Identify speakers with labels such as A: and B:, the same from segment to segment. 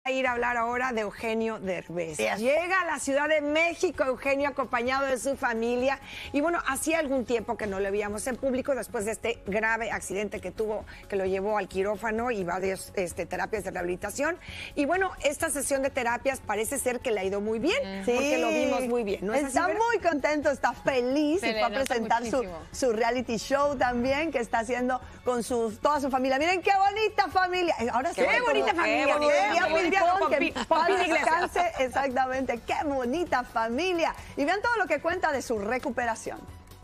A: Ir a hablar ahora de Eugenio Derbez.
B: Yes.
A: Llega a la Ciudad de México Eugenio acompañado de su familia y bueno, hacía algún tiempo que no lo veíamos en público después de este grave accidente que tuvo, que lo llevó al quirófano y varias terapias de rehabilitación. Y bueno, esta sesión de terapias parece ser que le ha ido muy bien,
B: sí,
A: porque lo vimos muy bien. ¿No es
B: está
A: así,
B: muy contento, está feliz y fue a presentar su reality show también que está haciendo con toda su familia. Miren qué bonita familia. Ahora
A: qué bonita familia.
B: Que descanse, exactamente, qué bonita familia. Y vean todo lo que cuenta de su recuperación.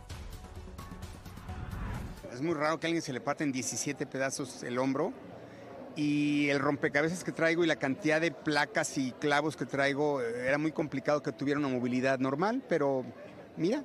C: Es muy raro que a alguien se le parte en 17 pedazos el hombro y el rompecabezas que traigo y la cantidad de placas y clavos que traigo, era muy complicado que tuviera una movilidad normal, pero mira.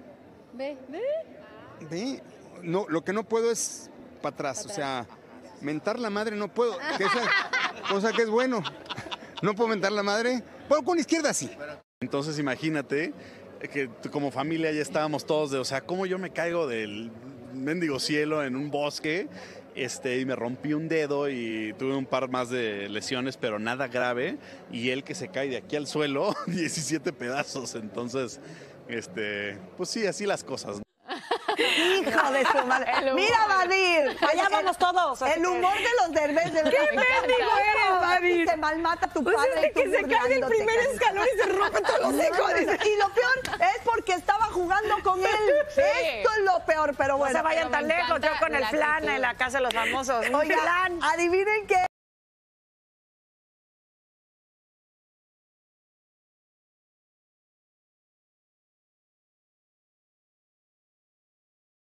C: Ve. No, lo que no puedo es para atrás, o sea, mentar la madre no puedo, que esa cosa que es bueno. No puedo mentar la madre, puedo con la izquierda sí.
D: Entonces imagínate que como familia ya estábamos todos de, o sea, cómo yo me caigo del mendigo cielo en un bosque, y me rompí un dedo y tuve un par más de lesiones, pero nada grave, y él que se cae de aquí al suelo, 17 pedazos, entonces, pues sí, así las cosas.
B: Hijo de su madre. Mira, Vadir.
A: Allá vamos todos.
B: El humor de los Derbez. ¿Qué
A: mendigo eres, Vadir?
B: Te malmata tu
A: Pues
B: padre.
A: es que se cae del primer escalón y se rompe todos los hijos.
B: Y lo peor es porque estaba jugando con él. Sí. Esto es lo peor, pero bueno.
A: No se vayan tan lejos, yo con el flan en la casa de los famosos.
B: Oiga, adivinen qué.